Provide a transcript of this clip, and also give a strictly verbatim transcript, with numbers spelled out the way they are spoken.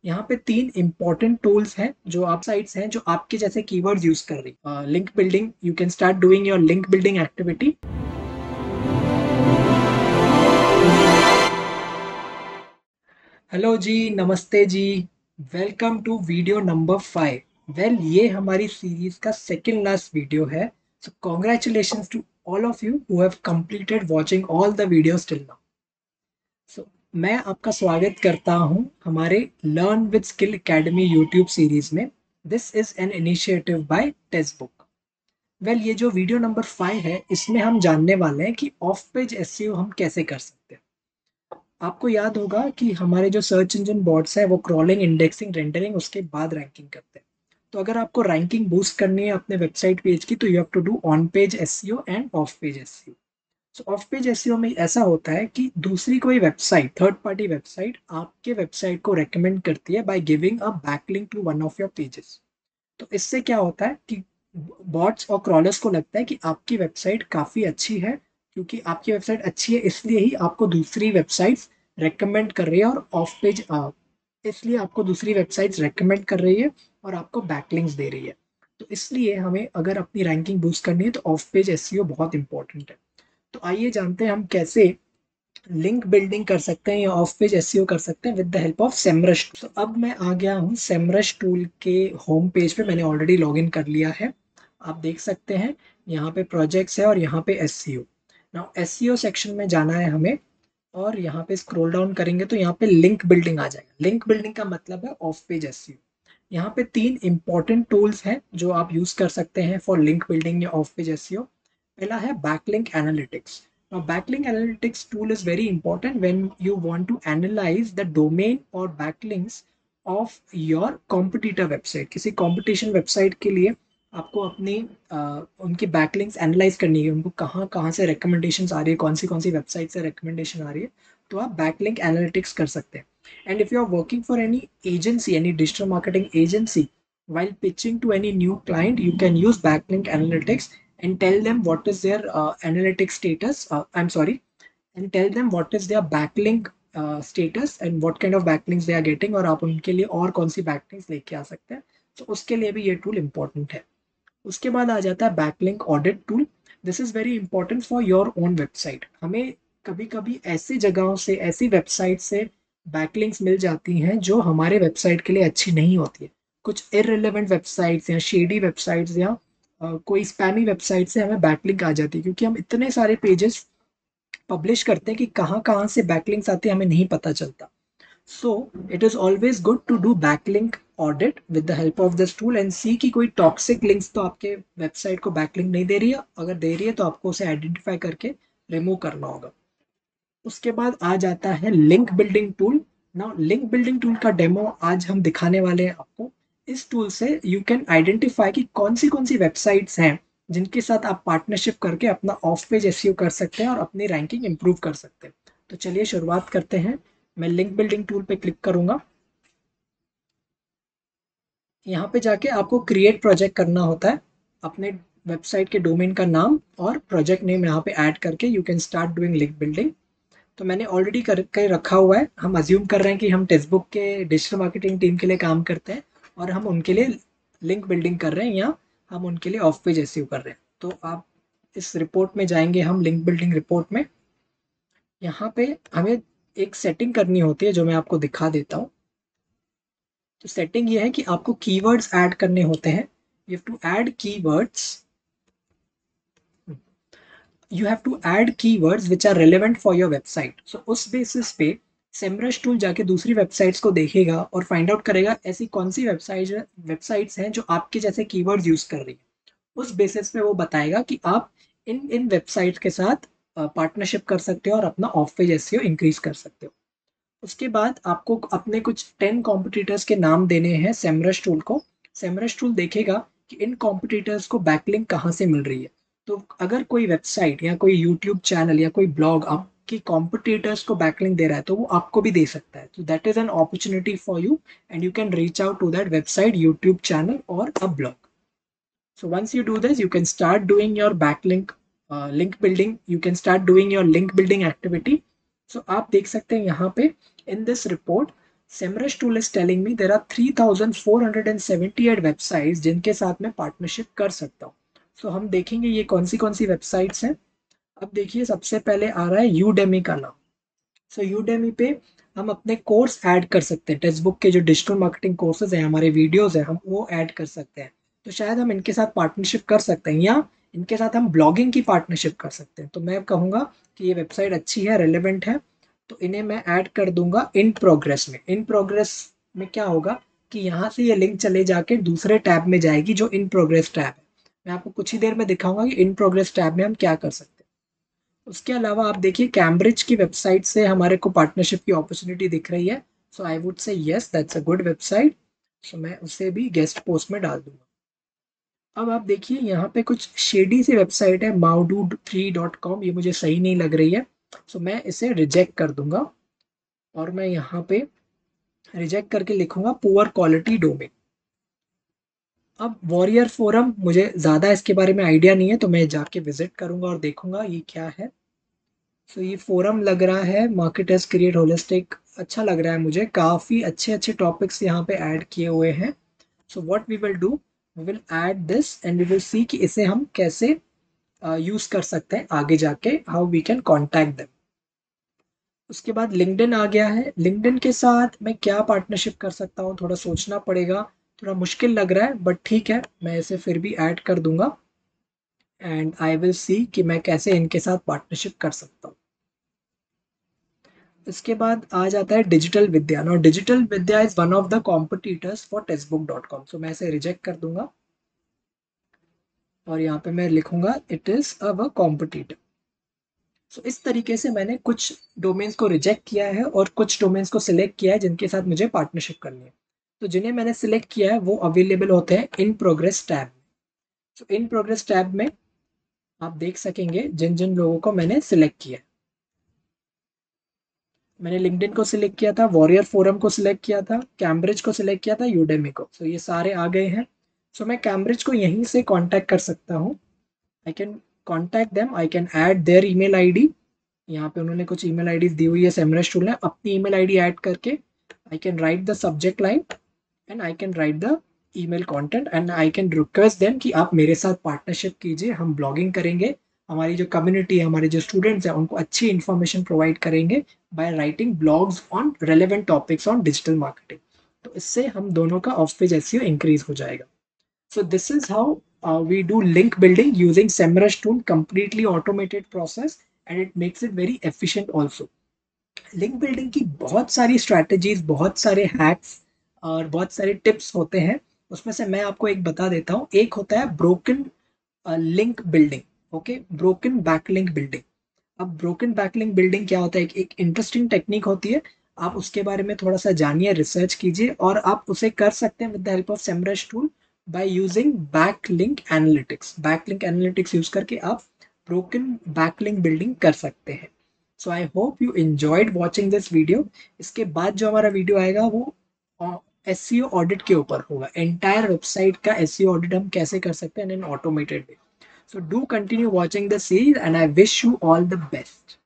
यहाँ पे तीन इंपॉर्टेंट टूल्स हैं जो आप साइट्स हैं जो आपके जैसे कीवर्ड्स यूज कर रही है। Link building, you can start doing your link building activity. Hello ji, नमस्ते ji, welcome to video number five. Well, ये हमारी सीरीज का सेकेंड लास्ट वीडियो है। So congratulation to all of you who have completed watching all the videos till now. So मैं आपका स्वागत करता हूं हमारे learn with skill academy YouTube series में। This is an initiative by textbook. Well, ये जो वीडियो नंबर फाइव है इसमें हम जानने वाले हैं कि ऑफ पेज एसईओ हम कैसे कर सकते हैं। आपको याद होगा कि हमारे जो सर्च इंजन बॉट्स है वो क्रॉलिंग, इंडेक्सिंग, रेंडरिंग, उसके बाद रैंकिंग करते हैं। तो अगर आपको रैंकिंग बूस्ट करनी है अपने वेबसाइट पेज की तो you have to do on page SEO and off page SEO. So off page SEO में ऐसा होता है कि दूसरी कोई वेबसाइट, थर्ड पार्टी वेबसाइट आपके वेबसाइट को रेकमेंड करती है by giving a backlink to one of your pages. तो इससे क्या होता है कि बॉट्स और क्रॉलर्स को लगता है कि आपकी वेबसाइट काफ़ी अच्छी है, क्योंकि आपकी वेबसाइट अच्छी है इसलिए ही आपको दूसरी वेबसाइट्स रेकमेंड कर रही है, और ऑफ पेज इसलिए आपको दूसरी वेबसाइट्स रेकमेंड कर रही है और आपको बैकलिंक्स दे रही है। तो इसलिए हमें अगर अपनी रैंकिंग बूस्ट करनी है तो ऑफ पेज एसईओ बहुत इंपॉर्टेंट है। तो आइए जानते हैं हम कैसे लिंक बिल्डिंग कर सकते हैं या ऑफ पेज एसईओ कर सकते हैं with the help of Semrush. तो अब मैं आ गया हूँ सेमरश टूल के होम पेज पे। मैंने ऑलरेडी लॉगिन कर लिया है। आप देख सकते हैं यहाँ पे प्रोजेक्ट्स है और यहाँ पे एसईओ। नाउ एसईओ सेक्शन में जाना है हमें, और यहाँ पे स्क्रॉल डाउन करेंगे तो यहाँ पे लिंक बिल्डिंग आ जाएगा। लिंक बिल्डिंग का मतलब है ऑफ पेज एसईओ। यहाँ पे तीन इंपॉर्टेंट टूल्स हैं जो आप यूज कर सकते हैं फॉर लिंक बिल्डिंग या ऑफ पेज एसईओ। पहला है backlink analytics. Now, backlink analytics tool is very important when you want to analyze the domain or backlinks of your competitor website. किसी competition website के लिए आपको अपनी uh, उनकी backlinks analyze करनी है, उनको कहाँ कहाँ से recommendations आ रही है, कौन सी कौन सी website से recommendation आ रही है, तो आप backlink analytics कर सकते हैं. And if you are working for any agency, any digital marketing agency, while pitching to any new client, you can use backlink analytics and tell them what is their uh, analytics status. Uh, I'm sorry, and tell them what is their backlink uh, status and what kind of backlinks they are getting, और आप उनके लिए और कौन सी backlinks लेके आ सकते हैं। तो उसके लिए भी ये टूल important है। उसके बाद आ जाता है backlink audit tool. This is very important for your own website. हमें कभी कभी ऐसी जगहों से, ऐसी वेबसाइट से बैकलिंक्स मिल जाती हैं जो हमारे वेबसाइट के लिए अच्छी नहीं होती है। कुछ इररिलेवेंट वेबसाइट्स या शेडी वेबसाइट्स या uh, कोई स्पैमी वेबसाइट से हमें बैकलिंक आ जाती है, क्योंकि हम इतने सारे पेजेस पब्लिश करते हैं कि कहाँ कहाँ से बैकलिंक्स आते हैं हमें नहीं पता चलता। So it is always good to do backlink audit with the help of this tool and see कि कोई toxic links तो आपके वेबसाइट को बैकलिंक नहीं दे रही है। अगर दे रही है तो आपको उसे आइडेंटिफाई करके रिमूव करना होगा। उसके बाद आ जाता है link building tool. Now link building tool का डेमो आज हम दिखाने वाले हैं आपको। इस टूल से यू कैन आइडेंटिफाई कि कौन सी कौन सी वेबसाइट्स हैं जिनके साथ आप पार्टनरशिप करके अपना ऑफ पेज एसईओ कर सकते हैं और अपनी रैंकिंग इंप्रूव कर सकते हैं। तो चलिए शुरुआत करते हैं। मैं लिंक बिल्डिंग टूल पे क्लिक करूंगा। यहाँ पे जाके आपको क्रिएट प्रोजेक्ट करना होता है। अपने वेबसाइट के डोमेन का नाम और प्रोजेक्ट नेम यहाँ पे ऐड करके you can start doing link building. तो मैंने ऑलरेडी करके रखा हुआ है। हम अज्यूम कर रहे हैं कि हम टेक्स्टबुक के डिजिटल मार्केटिंग टीम के लिए काम करते हैं और हम उनके लिए लिंक बिल्डिंग कर रहे हैं या हम उनके लिए ऑफ पेज एसईओ कर रहे हैं। तो आप इस रिपोर्ट में जाएंगे, हम लिंक बिल्डिंग रिपोर्ट में। यहाँ पे हमें एक सेटिंग करनी होती है जो मैं आपको दिखा देता हूँ। तो सेटिंग ये है कि आपको कीवर्ड्स ऐड करने होते हैं। You have to add keywords you have to add keywords which are relevant for your website. So उस बेसिस पे सेमरश टूल जाके दूसरी वेबसाइट्स को देखेगा और फाइंड आउट करेगा ऐसी कौन सी वेबसाइट वेबसाइट्स हैं जो आपके जैसे कीवर्ड्स यूज कर रही है। उस बेसिस पे वो बताएगा कि आप इन इन वेबसाइट्स के साथ पार्टनरशिप कर सकते हो और अपना ऑफ पेज एसईओ इंक्रीज कर सकते हो। उसके बाद आपको अपने कुछ टेन कॉम्पिटिटर्स के नाम देने हैं सेमरश टूल को। सेमरश टूल देखेगा कि इन कॉम्पिटिटर्स को बैकलिंक कहाँ से मिल रही है। तो अगर कोई वेबसाइट या कोई यूट्यूब चैनल या कोई ब्लॉग आपकी कॉम्पिटिटर्स को बैकलिंक दे रहा है तो वो आपको भी दे सकता है। तो that is an opportunity for you and you can reach out to that website, YouTube channel और a blog. So once you do this, you can start doing your backlink uh, link building. You can start doing your link building activity. So आप देख सकते हैं यहाँ पे in this report, Semrush tool is telling me there are three thousand four hundred seventy eight websites जिनके साथ मैं partnership कर सकता हूँ. सो so, हम देखेंगे ये कौन सी कौन सी वेबसाइट्स हैं. अब देखिए सबसे पहले आ रहा है यूडेमी का नाम. सो यूडेमी पे हम अपने कोर्स ऐड कर सकते हैं. टेक्स्ट बुक के जो डिजिटल मार्केटिंग कोर्सेज हैं, हमारे वीडियोस हैं, हम वो ऐड कर सकते हैं. तो शायद हम इनके साथ पार्टनरशिप कर सकते हैं, या इनके साथ हम ब्लॉगिंग की पार्टनरशिप कर सकते हैं. तो मैं कहूँगा कि ये वेबसाइट अच्छी है, रेलिवेंट है, तो इन्हें मैं ऐड कर दूंगा इन प्रोग्रेस में. इन प्रोग्रेस में क्या होगा कि यहाँ से ये लिंक चले जाके दूसरे टैब में जाएगी जो इन प्रोग्रेस टैब है. मैं आपको कुछ ही देर में दिखाऊंगा कि इन प्रोग्रेस टैब में हम क्या कर सकते हैं. उसके अलावा आप देखिए कैम्ब्रिज की वेबसाइट से हमारे को पार्टनरशिप की अपॉर्चुनिटी दिख रही है. So I would say yes, that's a good website. So मैं उसे भी गेस्ट पोस्ट में डाल दूंगा. अब आप देखिए यहाँ पे कुछ शेडी सी वेबसाइट है, माउडू थ्री डॉट कॉम. ये मुझे सही नहीं लग रही है. सो so, मैं इसे रिजेक्ट कर दूंगा और मैं यहाँ पे रिजेक्ट करके लिखूंगा पुअर क्वालिटी डोमेन. अब वॉरियर फोरम, मुझे ज़्यादा इसके बारे में आइडिया नहीं है, तो मैं जाके विजिट करूंगा और देखूंगा ये क्या है. सो so, ये फोरम लग रहा है मार्केटर्स क्रिएट होलिस्टिक. अच्छा लग रहा है मुझे, काफ़ी अच्छे अच्छे टॉपिक्स यहाँ पे ऐड किए हुए हैं. So what we will do, we will add this and we will see कि इसे हम कैसे यूज़ uh, कर सकते हैं आगे जाके, how we can contact them. उसके बाद लिंक्डइन आ गया है. लिंक्डइन के साथ मैं क्या पार्टनरशिप कर सकता हूँ, थोड़ा सोचना पड़ेगा, थोड़ा मुश्किल लग रहा है, बट ठीक है, मैं इसे फिर भी ऐड कर दूंगा एंड आई विल सी कि मैं कैसे इनके साथ पार्टनरशिप कर सकता हूँ. इसके बाद आ जाता है digital Vidya. Now digital Vidya is one of the competitors for textbook dot com. So मैं इसे रिजेक्ट कर दूंगा और यहाँ पे मैं लिखूंगा it is a competitor. So इस तरीके से मैंने कुछ डोमेन्स को रिजेक्ट किया है और कुछ डोमेन्स को सिलेक्ट किया है जिनके साथ मुझे पार्टनरशिप करनी है. तो जिन्हें मैंने सिलेक्ट किया है वो अवेलेबल होते हैं in progress tab. So in progress tab में आप देख सकेंगे जिन जिन लोगों को मैंने सिलेक्ट किया है. मैंने लिंक्डइन को सिलेक्ट किया था, वॉरियर फोरम को सिलेक्ट किया था, कैम्ब्रिज को सिलेक्ट किया था, यूडेमी को. सो so, ये सारे आ गए हैं. सो so, मैं कैम्ब्रिज को यहीं से कांटेक्ट कर सकता हूँ. I can contact them, I can add their email ID. यहाँ पे उन्होंने कुछ ईमेल आईडीज दी हुई है सेमरश टूल ने. अपनी ईमेल आईडी ऐड करके I can write the subject line and I can write the email content and I can request them कि आप मेरे साथ पार्टनरशिप कीजिए, हम ब्लॉगिंग करेंगे, हमारी जो कम्युनिटी है, हमारे जो स्टूडेंट्स हैं, उनको अच्छी इन्फॉर्मेशन प्रोवाइड करेंगे by writing blogs on relevant topics on digital marketing. तो इससे हम दोनों का ऑफ पेज एसईओ इंक्रीज हो जाएगा. So this is how uh, we do link building using SEMrush tool, completely automated process and it makes it very efficient also. Link building की बहुत सारी स्ट्रैटेजीज, बहुत सारे हैक्स और बहुत सारे टिप्स होते हैं. उसमें से मैं आपको एक बता देता हूँ. एक होता है broken link building. Okay, broken backlink building. अब ब्रोकन बैकलिंक बिल्डिंग क्या होता है, एक इंटरेस्टिंग टेक्निक होती है. आप उसके बारे में थोड़ा सा जानिए, रिसर्च कीजिए और आप उसे कर सकते हैं with the help of Semrush tool by using backlink analytics. Backlink analytics use करके आप ब्रोकन बैकलिंक बिल्डिंग कर सकते हैं. So I hope you enjoyed watching this video. इसके बाद जो हमारा वीडियो आएगा वो एसईओ ऑडिट के ऊपर होगा. एंटायर वेबसाइट का एसईओ ऑडिट हम कैसे कर सकते हैं in automated way. So do continue watching the series and I wish you all the best.